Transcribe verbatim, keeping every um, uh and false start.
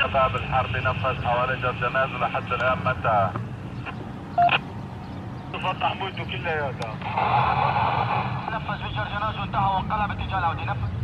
شباب الحرب نفذ حوالي جنازه لحد الان ما انتهى. فتح موته كلياتها. نفذ فجر جنازه انتهى وانقلب اتجاه العودة. نفذ